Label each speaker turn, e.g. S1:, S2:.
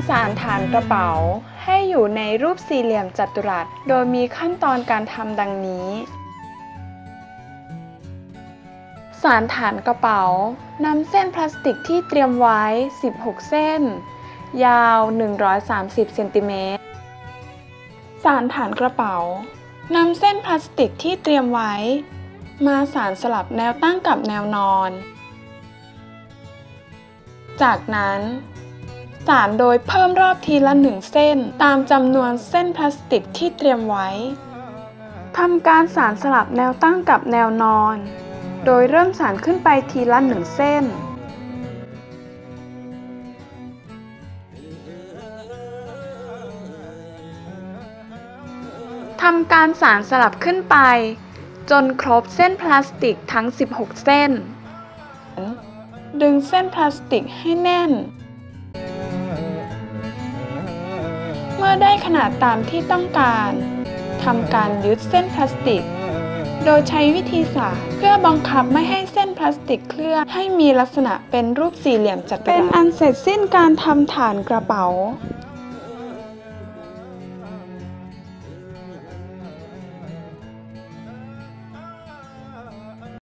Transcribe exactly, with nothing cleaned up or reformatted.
S1: ำสารฐานกระเป๋าให้อยู่ในรูปสี่เหลี่ยมจัตุรัสโดยมีขั้นตอนการทำดังนี้ สารฐานกระเป๋านำเส้นพลาสติกที่เตรียมไว้สิบหกเส้นยาวหนึ่งร้อยสามสิบเซนติเมตรสารฐานกระเป๋านำเส้นพลาสติกที่เตรียมไว้มาสานสลับแนวตั้งกับแนวนอนจากนั้นสานโดยเพิ่มรอบทีละหนึ่งเส้นตามจำนวนเส้นพลาสติกที่เตรียมไว้ทำการสานสลับแนวตั้งกับแนวนอนโดยเริ่มสานขึ้นไปทีละหนึ่งเส้นทำการสานสลับขึ้นไปจนครบเส้นพลาสติกทั้งสิบหกเส้นดึงเส้นพลาสติกให้แน่นเมื่อได้ขนาดตามที่ต้องการทำการยึดเส้นพลาสติกโดยใช้วิธีสานเพื่อบังคับไม่ให้เส้นพลาสติกเคลื่อนให้มีลักษณะเป็นรูปสี่เหลี่ยมจัตุรัสเป็นอันเสร็จสิ้นการทำฐานกระเป๋า